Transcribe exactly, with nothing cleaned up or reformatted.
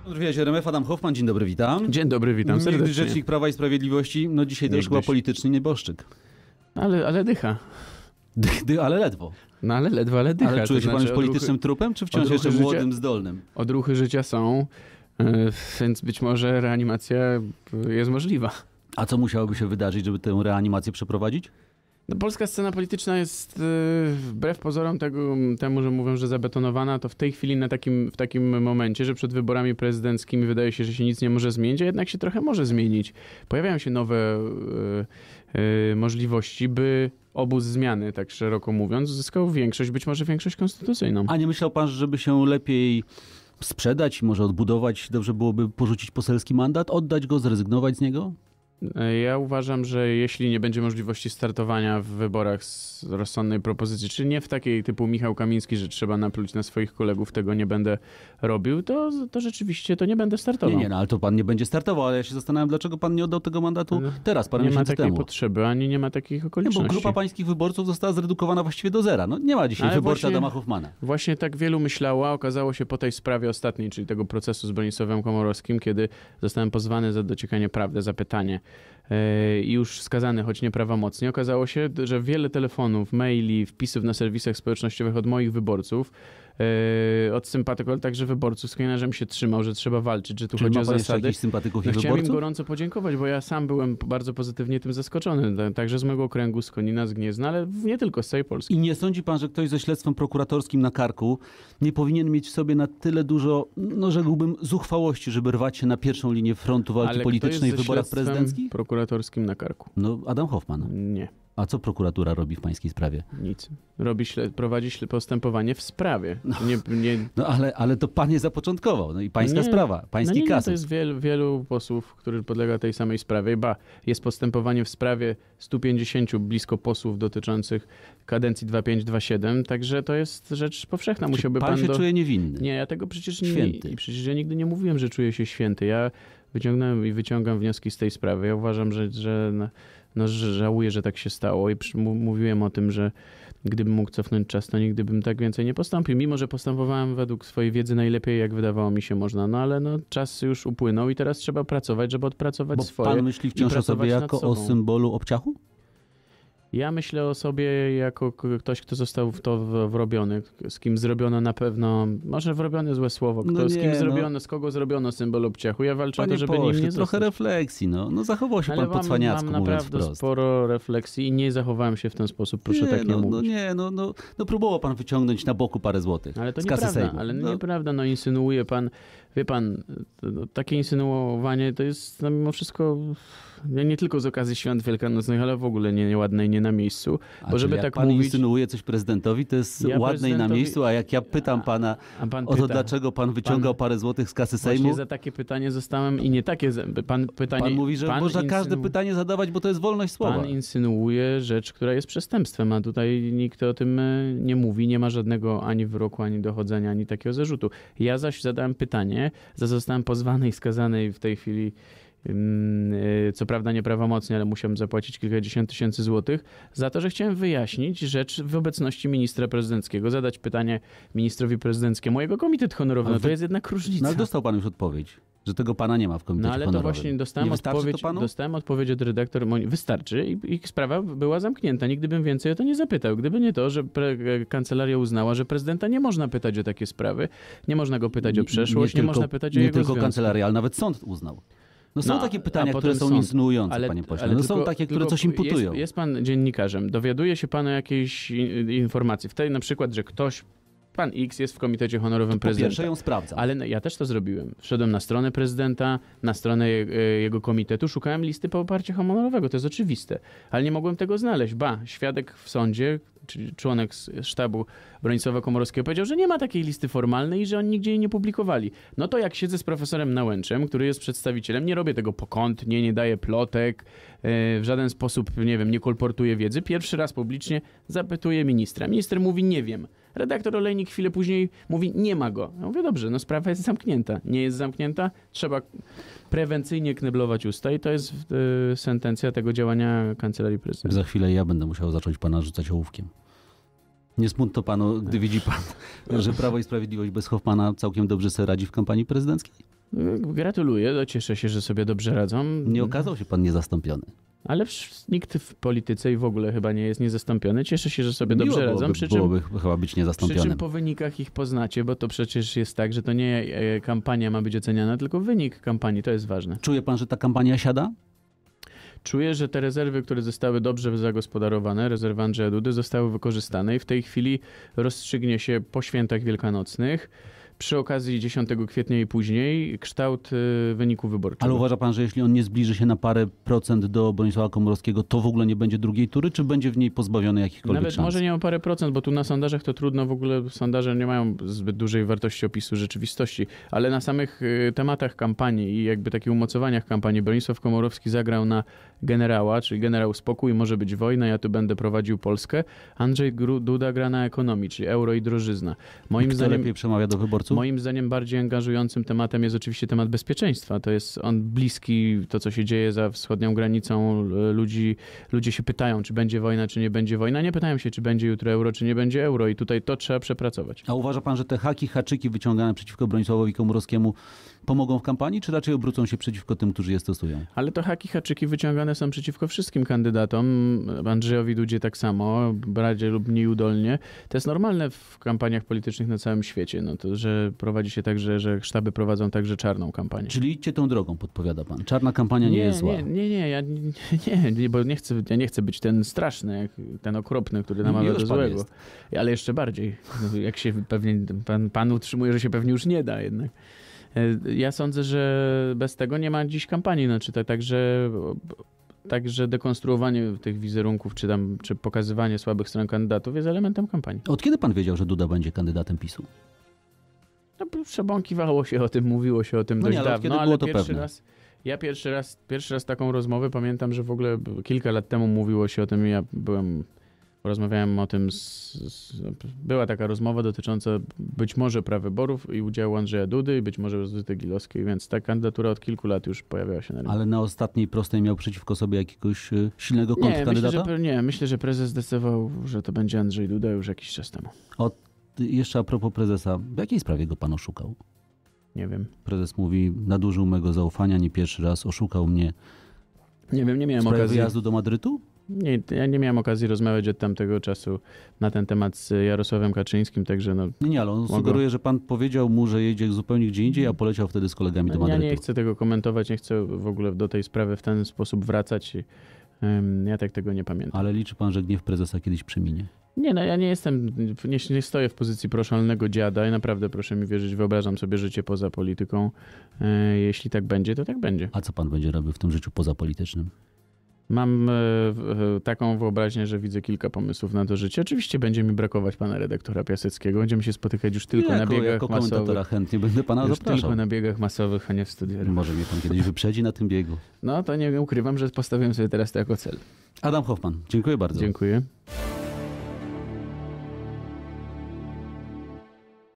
Dobry wieczór, M F Adam Hoffman, dzień dobry, witam. Dzień dobry, witam serdecznie. Rzecznik Prawa i Sprawiedliwości, no dzisiaj też chyba polityczny nieboszczyk. Ale, ale dycha. Dy, dy, ale ledwo. No ale ledwo, ale dycha. Ale czuje się to pan znaczy już politycznym odruchy, trupem, czy wciąż jeszcze życia, młodym, zdolnym? Odruchy życia są, yy, więc być może reanimacja jest możliwa. A co musiałoby się wydarzyć, żeby tę reanimację przeprowadzić? No, polska scena polityczna jest yy, wbrew pozorom tego, temu, że mówią, że zabetonowana, to w tej chwili na takim, w takim momencie, że przed wyborami prezydenckimi wydaje się, że się nic nie może zmienić, a jednak się trochę może zmienić. Pojawiają się nowe yy, yy, możliwości, by obóz zmiany, tak szeroko mówiąc, zyskał większość, być może większość konstytucyjną. A nie myślał pan, żeby się lepiej sprzedać, może odbudować, dobrze byłoby porzucić poselski mandat, oddać go, zrezygnować z niego? Ja uważam, że jeśli nie będzie możliwości startowania w wyborach z rozsądnej propozycji, czy nie w takiej typu Michał Kamiński, że trzeba napluć na swoich kolegów, tego nie będę robił, to, to rzeczywiście to nie będę startował. Nie, nie, no, ale to pan nie będzie startował, ale ja się zastanawiam, dlaczego pan nie oddał tego mandatu no, teraz, parę miesięcy temu. Nie ma takiej potrzeby, ani nie ma takich okoliczności. Nie, bo grupa pańskich wyborców została zredukowana właściwie do zera. No nie ma dzisiaj ale wyborcy właśnie, Adama Hoffmana. Właśnie tak wielu myślało, a okazało się po tej sprawie ostatniej, czyli tego procesu z Bronisławem Komorowskim, kiedy zostałem pozwany za dociekanie prawdy, za pytanie i już skazany, choć nie prawomocnie, okazało się, że wiele telefonów, maili, wpisów na serwisach społecznościowych od moich wyborców, yy, od sympatyków, ale także wyborców z Kejnarzem się trzymał, że trzeba walczyć, że tu Czyli chodzi ma o pan zasady. jakichś sympatyków no, i chciałem wyborców? im gorąco podziękować, bo ja sam byłem bardzo pozytywnie tym zaskoczony, także z mojego okręgu, z Konina, z Gniezna, ale nie tylko, z całej Polski. I nie sądzi pan, że ktoś ze śledztwem prokuratorskim na karku nie powinien mieć w sobie na tyle dużo, no rzekłbym, zuchwałości, żeby rwać się na pierwszą linię frontu walki ale politycznej w wyborach prezydenckich? Prokuratorskim na karku. No Adam Hoffman. Nie. A co prokuratura robi w pańskiej sprawie? Nic. Robi śle- prowadzi śle- postępowanie w sprawie. No, nie, nie... no ale, ale to pan je zapoczątkował. No i pańska nie, sprawa, pański no nie, kasus. Nie, to jest wielu, wielu posłów, którzy podlega tej samej sprawie. Ba, jest postępowanie w sprawie stu pięćdziesięciu blisko posłów dotyczących kadencji dwa pięć dwa siedem, także to jest rzecz powszechna. Czy Musiałby pan, pan się do... czuje niewinny? Nie, ja tego przecież nie... Święty. Przecież ja nigdy nie mówiłem, że czuję się święty. Ja wyciągnąłem i wyciągam wnioski z tej sprawy. Ja uważam, że, że no, no, że żałuję, że tak się stało i przy, mówiłem o tym, że gdybym mógł cofnąć czas, to nigdy bym tak więcej nie postąpił. Mimo że postępowałem według swojej wiedzy najlepiej, jak wydawało mi się można. No ale no, czas już upłynął i teraz trzeba pracować, żeby odpracować Bo swoje. Pan myśli wciąż o sobie jako o symbolu obciachu? Ja myślę o sobie jako ktoś, kto został w to wrobiony, z kim zrobiono na pewno, może wrobione złe słowo, kto, no nie, z kim zrobiono, no. z kogo zrobiono symbol obciachu. Ja walczę Panie o to, żeby pośle, nim nie trochę zostać. refleksji, no. No zachował się ale pan po cwaniacku, mam mówiąc naprawdę wprost. sporo refleksji i nie zachowałem się w ten sposób, proszę nie, tak nie no, mówić. No nie, no, no, no próbował pan wyciągnąć na boku parę złotych. Ale to z kasy nieprawda, Sejmu. ale no. nieprawda, no insynuuje pan, wie pan, no, takie insynuowanie to jest no, mimo wszystko nie, nie tylko z okazji świąt wielkanocnych, ale w ogóle nie, nieładne i nie na miejscu. A bo żeby jak tak pan mówić, insynuuje coś prezydentowi, to jest ja ładne i na miejscu, a jak ja pytam pana a pan o to, pyta, dlaczego pan wyciągał pan, parę złotych z kasy Właśnie Sejmu, za takie pytanie zostałem i nie takie, pan pytanie... pan mówi, że pan można insynu... każde pytanie zadawać, bo to jest wolność słowa. Pan insynuuje rzecz, która jest przestępstwem, a tutaj nikt o tym nie mówi, nie ma żadnego ani wyroku, ani dochodzenia, ani takiego zarzutu. Ja zaś zadałem pytanie, za zostałem pozwany i skazany w tej chwili, co prawda nieprawomocnie, ale musiałem zapłacić kilkadziesiąt tysięcy złotych, za to, że chciałem wyjaśnić rzecz w obecności ministra prezydenckiego, zadać pytanie ministrowi prezydenckiemu, mojego komitet honorowy, no to jest jednak różnica. No ale dostał pan już odpowiedź, że tego pana nie ma w komitecie honorowym. No ale to właśnie dostałem odpowiedź, dostałem odpowiedź od redaktor, wystarczy i, i sprawa była zamknięta. Nigdy bym więcej o to nie zapytał. Gdyby nie to, że pre- kancelaria uznała, że prezydenta nie można pytać o takie sprawy, nie można go pytać o przeszłość, nie, nie, nie tylko, można pytać o nie jego tylko związki. kancelaria, ale nawet sąd uznał. No są no, takie pytania, które są sąd, insynuujące, ale, panie pośle. No tylko, są takie, które coś imputują. Jest, jest pan dziennikarzem, dowiaduje się pan o jakiejś informacji. W tej na przykład, że ktoś, pan X jest w komitecie honorowym to prezydenta. Po pierwsze ją sprawdzam. Ale no, ja też to zrobiłem. Wszedłem na stronę prezydenta, na stronę je, jego komitetu, szukałem listy poparcia honorowego. To jest oczywiste. Ale nie mogłem tego znaleźć. Ba, świadek w sądzie, czyli członek sztabu Bronisława Komorowskiego powiedział, że nie ma takiej listy formalnej i że oni nigdzie jej nie publikowali. No to jak siedzę z profesorem Nałęczem, który jest przedstawicielem, nie robię tego pokątnie, nie daję plotek, w żaden sposób, nie wiem, nie kolportuję wiedzy. Pierwszy raz publicznie zapytuję ministra. Minister mówi, nie wiem. Redaktor Olejnik chwilę później mówi, nie ma go. Ja mówię, dobrze, no sprawa jest zamknięta. Nie jest zamknięta, trzeba prewencyjnie kneblować usta i to jest y, sentencja tego działania Kancelarii Prezydenta. Za chwilę ja będę musiał zacząć pana rzucać ołówkiem. Nie smutno panu, gdy widzi pan, że Prawo i Sprawiedliwość bez Hoffmana całkiem dobrze sobie radzi w kampanii prezydenckiej? Gratuluję, cieszę się, że sobie dobrze radzą. Nie okazał się pan niezastąpiony. Ale nikt w polityce i w ogóle chyba nie jest niezastąpiony. Cieszę się, że sobie Miło dobrze byłoby, radzą. Przy czym, byłoby chyba być przy niezastąpionym. czym po wynikach ich poznacie, bo to przecież jest tak, że to nie e, kampania ma być oceniana, tylko wynik kampanii. To jest ważne. Czuje pan, że ta kampania siada? Czuję, że te rezerwy, które zostały dobrze zagospodarowane, rezerwy Andrzeja Dudy, zostały wykorzystane i w tej chwili rozstrzygnie się po świętach wielkanocnych, przy okazji dziesiątego kwietnia i później, kształt y, wyniku wyborczego. Ale uważa pan, że jeśli on nie zbliży się na parę procent do Bronisława Komorowskiego, to w ogóle nie będzie drugiej tury, czy będzie w niej pozbawiony jakichkolwiek Nawet szans? może nie o parę procent, bo tu na sondażach to trudno w ogóle, sondaże nie mają zbyt dużej wartości opisu rzeczywistości, ale na samych y, tematach kampanii i jakby takich umocowaniach kampanii Bronisław Komorowski zagrał na generała, czyli generał spokój, może być wojna, ja tu będę prowadził Polskę. Andrzej Duda gra na ekonomii, czyli euro i drożyzna. Moim Kto zdaniem lepiej przemawia do wyborców? Moim zdaniem bardziej angażującym tematem jest oczywiście temat bezpieczeństwa. To jest on bliski, to co się dzieje za wschodnią granicą. Ludzi, ludzie się pytają, czy będzie wojna, czy nie będzie wojna. Nie pytają się, czy będzie jutro euro, czy nie będzie euro. I tutaj to trzeba przepracować. A uważa pan, że te haki, haczyki wyciągane przeciwko Bronisławowi Komorowskiemu pomogą w kampanii, czy raczej obrócą się przeciwko tym, którzy je stosują? Ale to haki, haczyki wyciągane są przeciwko wszystkim kandydatom. Andrzejowi Dudzie tak samo, bardziej lub mniej udolnie. To jest normalne w kampaniach politycznych na całym świecie. No to, że prowadzi się tak, że, że sztaby prowadzą także czarną kampanię. Czyli idźcie tą drogą, podpowiada pan. Czarna kampania nie, nie jest zła. Nie, nie, nie, ja nie, nie, nie, bo nie chcę, ja nie chcę być ten straszny, jak ten okropny, który namawia do złego. Jest. Ale jeszcze bardziej, jak się pewnie, pan, pan utrzymuje, że się pewnie już nie da jednak. Ja sądzę, że bez tego nie ma dziś kampanii. Znaczy, tak, także, także dekonstruowanie tych wizerunków, czy, tam, czy pokazywanie słabych stron kandydatów jest elementem kampanii. Od kiedy pan wiedział, że Duda będzie kandydatem PiSu? No, przebąkiwało się o tym, mówiło się o tym no dość nie, ale dawno, było ale to pierwszy pewne. raz, ja pierwszy raz, pierwszy raz taką rozmowę pamiętam, że w ogóle kilka lat temu mówiło się o tym, ja byłem, rozmawiałem o tym, z, z, była taka rozmowa dotycząca być może prawyborów i udziału Andrzeja Dudy i być może Zbyty Gilowskiej, więc ta kandydatura od kilku lat już pojawiała się na rynku. Ale na ostatniej prostej miał przeciwko sobie jakiegoś y, silnego Nie, kontrkandydata? myślę, że, nie, myślę, że prezes zdecydował, że to będzie Andrzej Duda już jakiś czas temu. O, jeszcze a propos prezesa, w jakiej sprawie go pan oszukał? Nie wiem. Prezes mówi, nadużył mego zaufania, nie pierwszy raz, oszukał mnie. Nie wiem, nie miałem W sprawie okazji. wyjazdu do Madrytu? Nie, ja nie miałem okazji rozmawiać od tamtego czasu na ten temat z Jarosławem Kaczyńskim, także no... Nie, nie, ale on Mogę. sugeruje, że pan powiedział mu, że jedzie zupełnie gdzie indziej, a poleciał wtedy z kolegami do Ja Madrytu. nie chcę tego komentować, nie chcę w ogóle do tej sprawy w ten sposób wracać. I, um, ja tak tego nie pamiętam. Ale liczy pan, że gniew prezesa kiedyś przeminie? Nie, no ja nie jestem, nie, nie stoję w pozycji proszalnego dziada i naprawdę proszę mi wierzyć, wyobrażam sobie życie poza polityką. E, jeśli tak będzie, to tak będzie. A co pan będzie robił w tym życiu pozapolitycznym? Mam e, e, taką wyobraźnię, że widzę kilka pomysłów na to życie. Oczywiście będzie mi brakować pana redaktora Piaseckiego. Będziemy się spotykać już tylko jako, na biegach jako komentatora masowych. chętnie będę pana Już zapraszał. tylko na biegach masowych, a nie w studiu. Może mnie pan kiedyś wyprzedzi na tym biegu. No to nie ukrywam, że postawiłem sobie teraz to jako cel. Adam Hoffman, dziękuję bardzo. Dziękuję.